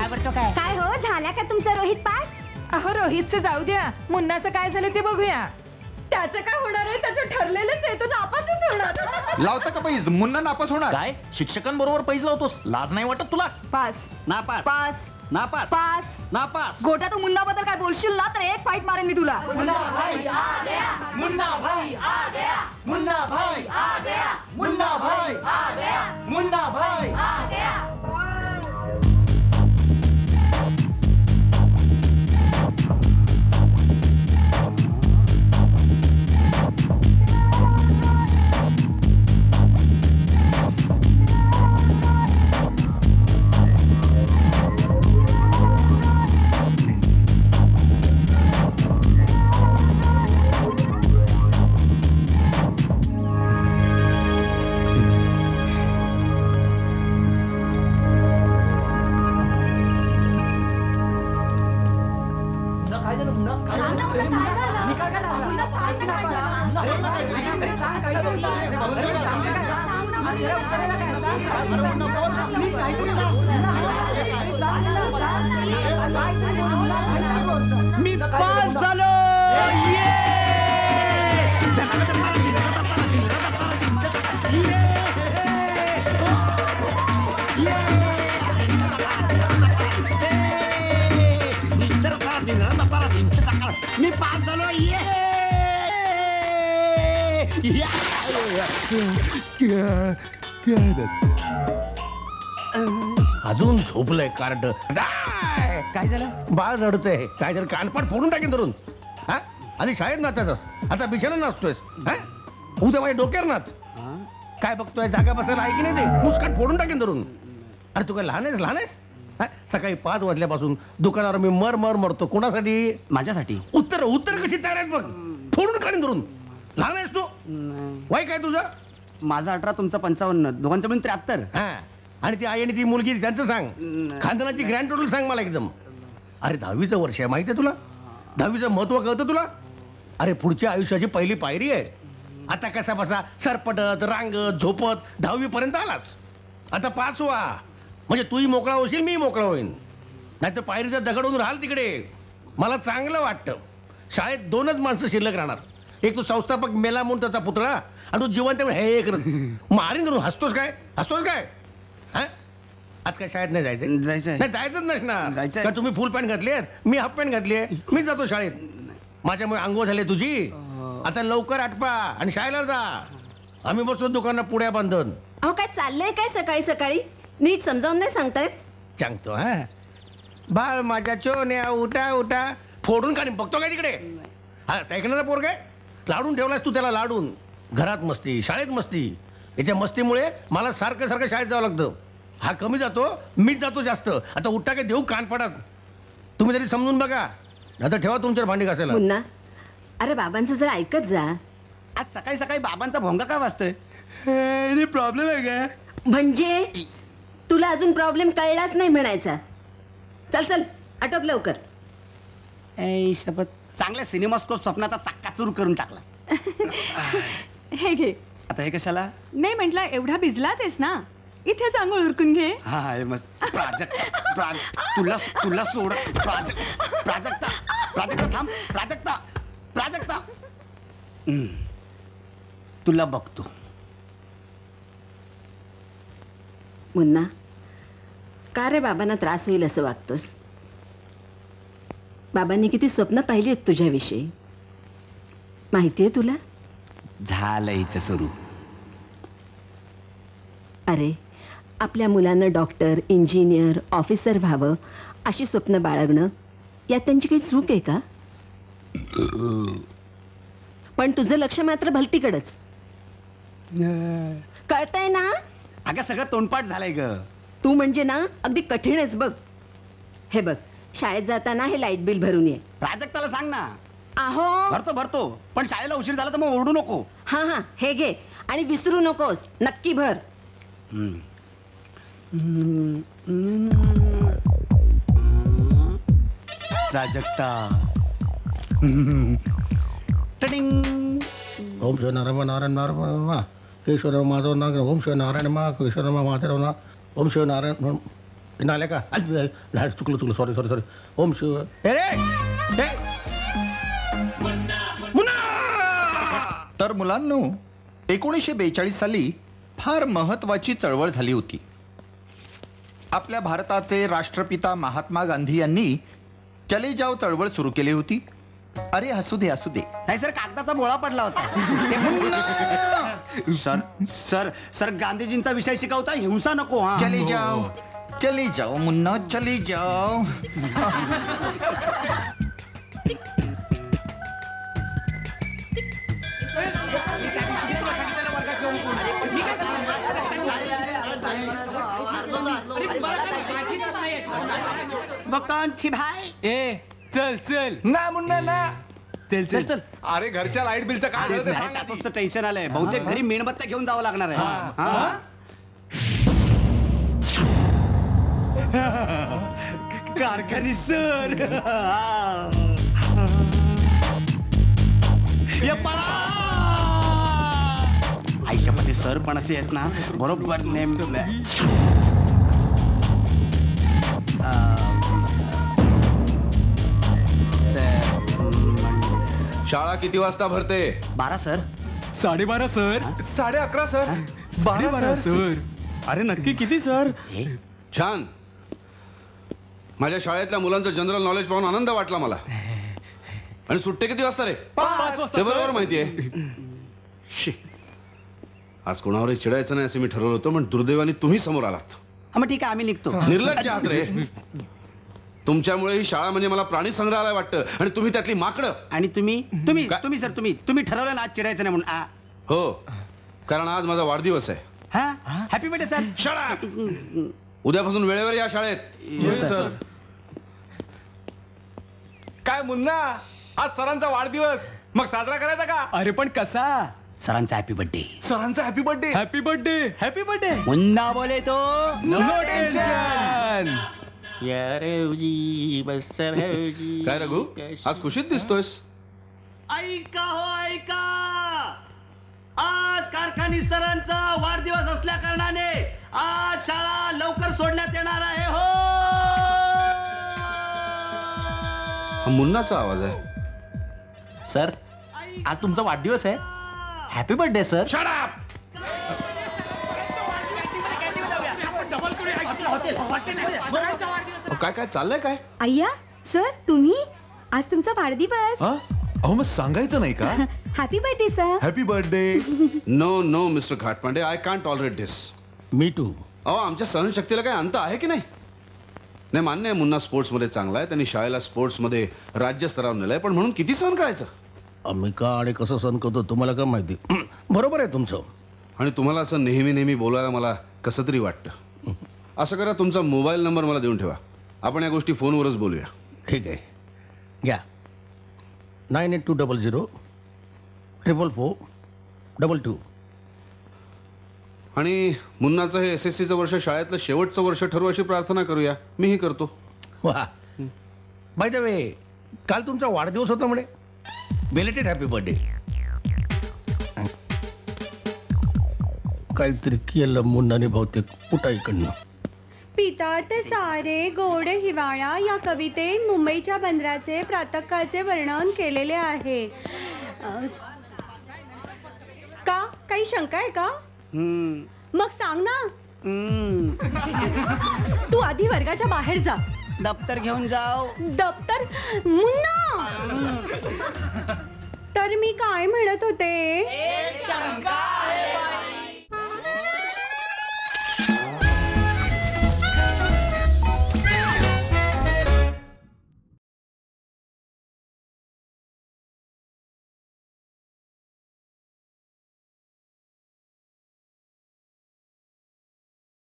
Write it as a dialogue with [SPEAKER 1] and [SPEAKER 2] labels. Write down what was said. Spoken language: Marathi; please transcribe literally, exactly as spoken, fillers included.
[SPEAKER 1] काय करतो काय
[SPEAKER 2] काय हो झाल्या का तुमचा रोहित पास?
[SPEAKER 3] अहो रोहितचं जाऊ द्या, मुन्नाचं काय झालं ते बघूया.
[SPEAKER 4] त्याचं काय होणार आहे? त्याचं ठरलेलंच आहे, तो नापासच होणार.
[SPEAKER 5] लावता का पैज? मुन्ना नापास होणार.
[SPEAKER 6] काय शिक्षकांबरोबर पैज लावतोस? लाज नाही वाटत तुला?
[SPEAKER 4] पास
[SPEAKER 6] नापास
[SPEAKER 4] पास
[SPEAKER 6] नापास
[SPEAKER 4] पास
[SPEAKER 6] नापास.
[SPEAKER 4] गोट्या तू मुन्ना बद्दल काय बोलशील ना तर एक फाईट मारेन मी तुला.
[SPEAKER 7] मुन्ना भाई आ गया मुन्ना भाई आ गया मुन्ना भाई आ गया मुन्ना भाई आ गया मुन्ना भाई आ गया. मी पास झालो. मी पास झालो.
[SPEAKER 8] अजून झोपलंय कार्ड. काय झालं? बाळ रडतंय. काय झालं? कानपाट फोडून टाकेन धरून. हा आधी शाळेत नाचायचंस, आता बिछाना नाचतोयस. हा उद्या माझ्या डोक्यावर नाच. काय बघतोय? जागा बसायला आहे की नाही? ते मुस्काट फोडून टाकेन धरून. अरे तू काय लहान आहेस? लहान आहेस? सकाळी पाच वाजल्यापासून दुकानावर मी मर मर मरतो. कोणासाठी?
[SPEAKER 6] माझ्यासाठी.
[SPEAKER 8] उत्तर उत्तर कशी तयार आहेत बघ. फोडून काढीन धरून. लहान आहेस तू? वय काय तुझं?
[SPEAKER 6] माझा अठरा, तुमचा पंचावन्न, दोघांचं पण त्र्याहत्तर.
[SPEAKER 8] हा आणि ती आई आणि ती मुलगी त्यांचं सांग. खानदानाची ग्रँड टोटल सांग मला एकदम. अरे दहावीचं वर्ष आहे, माहिती आहे तुला? दहावीचं महत्व कळतं तुला? अरे पुढच्या आयुष्याची पहिली पायरी आहे. आता कसा बसा सरपटत रांगत झोपत दहावी पर्यंत आलास. आता पाच व्हा म्हणजे तूही मोकळा होशील, मी मोकळा होईन. नाही तर पायरीचा दगड होऊन राहाल तिकडे. मला चांगलं वाटतं. शाळेत दोनच माणसं शिल्लक राहणार. एक तू संस्थापक मेला म्हणून त्याचा पुतळा, आणि तू जिवंत हे करत मारीन धरून. हसतोस काय? हसतोस काय? हा आज काय शाळेत नाही जायचं?
[SPEAKER 6] जायचंय.
[SPEAKER 8] नाही जायचंच नसणार.
[SPEAKER 6] जायचंय.
[SPEAKER 8] का तुम्ही फुल पॅन्ट घातली आहे, मी हाफ पॅन्ट घातली आहे. मी जातो शाळेत. माझ्यामुळे अंघोळ झाली तुझी. आता लवकर आटपा आणि शाळेला जा. आम्ही बसतो दुकानात पुढ्या बांधून.
[SPEAKER 2] अहो काय चाललंय काय सकाळी सकाळी? नीट समजावून नाही सांगतायत?
[SPEAKER 8] सांगतो. हा बाळ माझ्या चोन्या उठा उठा. फोडून काढीन. बघतो काय तिकडे? हा ऐकणारा पोर काय? लाडून ठेवलास तू त्याला. लाडून. घरात मस्ती, शाळेत मस्ती. याच्या मस्तीमुळे मला सारखं सारखं शाळेत जावं लागतं. हा कमी जातो, मीच जातो जास्त. आता उठा काय देऊ कानफाडात. तुम्ही तरी समजून बघा, आता ठेवा तुमच्या भांडी घासायला.
[SPEAKER 2] मुन्ना अरे बाबांचं जरा ऐकत जा.
[SPEAKER 6] आज सकाळी सकाळी बाबांचा भोंगा काय वाजतोय?
[SPEAKER 7] प्रॉब्लेम आहे का?
[SPEAKER 2] म्हणजे तुला अजून प्रॉब्लेम कळलाच नाही म्हणायचा. चल चल आटोप लवकर.
[SPEAKER 6] ऐ शपथ, चांगल्या सिनेमास्कोप स्वप्नाचा चक्काचूर करून टाकला.
[SPEAKER 4] हे घे.
[SPEAKER 6] आता हे कशाला?
[SPEAKER 4] नाही म्हटलं एवढा भिजलाच आहेस ना, इथेच आंघोळ उरकून घे.
[SPEAKER 6] हा हे मस्त. प्राजक्ता प्राज तुला तुला सोड. प्राजक्ता प्राजक्ता प्राजक्ता थांब. प्राजक्ता प्राजक्ता हम्म. तुला बघतो.
[SPEAKER 2] मुन्ना का रे बाबांना त्रास होईल असं वागतोस? बाबांनी किती स्वप्न पाहिली आहेत तुझ्याविषयी, माहितीये तुला?
[SPEAKER 6] झालं हिचं सुरू.
[SPEAKER 2] अरे आपल्या मुलानं डॉक्टर, इंजिनियर, ऑफिसर व्हावं अशी स्वप्न बाळगणं यात त्यांची काही चूक आहे का? पण तुझं लक्ष मात्र भलतीकडच. कळतंय ना?
[SPEAKER 6] अगं सगळं तोंडपाठ झालंय ग.
[SPEAKER 2] तू म्हणजे ना अगदी कठीणच बघ. हे बघ शाळेत जाताना हे लाईट बिल भरून ये.
[SPEAKER 6] प्राजक्ताला सांग ना.
[SPEAKER 2] आहो
[SPEAKER 6] भरतो भरतो, पण शाळेला उशीर झाला तर मग ओरडू नको.
[SPEAKER 2] हा हा हे घे आणि विसरू नकोस, नक्की भर.
[SPEAKER 6] प्राजक्ता.
[SPEAKER 8] ओम श्री नारायण नारायण नारायण केशव माधव नागर. ओम श्री नारायण मा केशव मा माधव ना. ओम श्री नारायण. नाल्या का अरे, नाही, चुकलं चुकलं sorry sorry sorry Om Shiv हे रे हे. मुन्ना!
[SPEAKER 5] तर मुलांनो, एकोणीसशे बेचाळीस साली फार महत्वाची चळवळ झाली होती. आपल्या भारताचे राष्ट्रपिता महात्मा गांधी यांनी चले जाव चळवळ सुरू केली होती. अरे हसू दे हसू दे.
[SPEAKER 6] नाही सर, कागदाचा बोळा पडला होता. सर सर सर गांधीजींचा विषय शिकवता हिंसा नको. हा
[SPEAKER 5] चले जाओ चले जाओ मुन्ना चले जाओ.
[SPEAKER 6] बकांची भाई
[SPEAKER 7] ए चल चल ना मुन्ना ना चल
[SPEAKER 6] चल चल.
[SPEAKER 7] अरे घरच्या लाईट बिलचं काय झालं ते सांग आधी.
[SPEAKER 6] त्यातच टेन्शन आलंय. बहुतेक घरी मेणबत्त्या घेऊन जावं लागणार आहे. हा? कारखानी सर आयुष्यामध्ये सर पण असे आहेत ना, बरोबर नेम
[SPEAKER 1] शाळा किती वाजता भरते?
[SPEAKER 6] बारा सर.
[SPEAKER 7] साडेबारा सर साडे अकरा सर बारा सर. अरे नक्की किती सर?
[SPEAKER 1] छान. माझ्या शाळेतल्या मुलांचं जनरल नॉलेज पाहून आनंद वाटला मला. आणि सुट्टे किती वाजता रे?
[SPEAKER 7] पाच वाजता
[SPEAKER 1] ते बरोबर माहितीये. शी. आज कोणावरही चिडायचं नाही असं मी ठरवलं होतं, पण दुर्दैवाने तुम्ही समोर आलात.
[SPEAKER 6] हा मग ठीक आहे, आम्ही निघतो.
[SPEAKER 1] निर्लज्ज आहात रे. तुमच्यामुळे ही शाळा म्हणजे मला प्राणी संग्रहालय वाटतं आणि तुम्ही त्यातली माकडं.
[SPEAKER 6] आणि तुम्ही तुम्ही
[SPEAKER 1] काय?
[SPEAKER 6] तुम्ही सर तुम्ही तुम्ही ठरवलं ना आज चिडायचं नाही म्हणून. आ.
[SPEAKER 1] हो, कारण आज माझा वाढदिवस आहे.
[SPEAKER 6] हा happy birthday sir.
[SPEAKER 1] Shut up! उद्यापासून वेळेवर या शाळेत.
[SPEAKER 6] Yes, sir.
[SPEAKER 7] काय मुन्ना, आज सरांचा वाढदिवस, मग साजरा करायचा का? अरे पण कसा?
[SPEAKER 6] सरांचा हॅपी बर्थडे.
[SPEAKER 7] सरांचा happy birthday happy birthday happy birthday.
[SPEAKER 6] Munna बोले तो
[SPEAKER 7] नो टेन्शन.
[SPEAKER 1] काय रघु, आज खुशीत दिसतोयस?
[SPEAKER 6] ऐका हो ऐका, आज कारखानी सरांचा वाढदिवस असल्या कारणाने आज शाळा लवकर सोडण्यात येणार आहे. हो,
[SPEAKER 1] हा मुन्नाचा आवाज आहे.
[SPEAKER 7] सर आज तुमचा वाढदिवस आहे. Happy birthday sir.
[SPEAKER 1] Shut up! अहो, काय काय चाललंय काय?
[SPEAKER 4] अय्या सर, तुम्ही आज तुमचा वाढदिवस.
[SPEAKER 5] अहो मग सांगायचं नाही का?
[SPEAKER 4] Happy birthday sir.
[SPEAKER 5] Happy birthday.
[SPEAKER 1] No no mister Ghatpande, I can't tolerate this.
[SPEAKER 8] Me too.
[SPEAKER 1] अहो, आमच्या सहनशक्तीला काही अंत आहे की नाही? नाही, मान्य आहे मुन्ना स्पोर्ट्समध्ये चांगला आहे, त्यांनी शाळेला स्पोर्ट्समध्ये राज्यस्तरावर नेलंय, पण म्हणून किती सहन करायचं?
[SPEAKER 8] आम्ही का आणि कसं सण करतो तुम्हाला काय माहिती. बरोबर आहे तुमचं.
[SPEAKER 1] आणि तुम्हाला असं नेहमी नेहमी बोलायला मला कसं तरी वाटतं. असं करा, तुमचा मोबाईल नंबर मला देऊन ठेवा, आपण या गोष्टी फोनवरच बोलूया.
[SPEAKER 8] ठीक आहे, घ्या. Nine eight two double zero triple four double two.
[SPEAKER 1] आणि मुन्नाचं हे एस एस सीचं वर्ष शाळेतलं शेवटचं वर्ष ठरवू अशी प्रार्थना करूया. मीही करतो.
[SPEAKER 8] वा, बाय द वे, काल तुमचा वाढदिवस होता म्हणे. Belated happy birthday. काहीतरी केलं मुन्नाने बहुतेक. उठा इकडनं.
[SPEAKER 9] पितात सारे गोड हिवाळा या कवितेत मुंबईच्या बंदराचे प्रातःकाळचे वर्णन केलेले आहे. अं, का काही शंका आहे का? मग सांग ना. तू आधी वर्गाच्या बाहेर जा.
[SPEAKER 6] दप्तर घेऊन जाओ.
[SPEAKER 9] दप्तर? मुन्ना, तर मी काय म्हणत होते?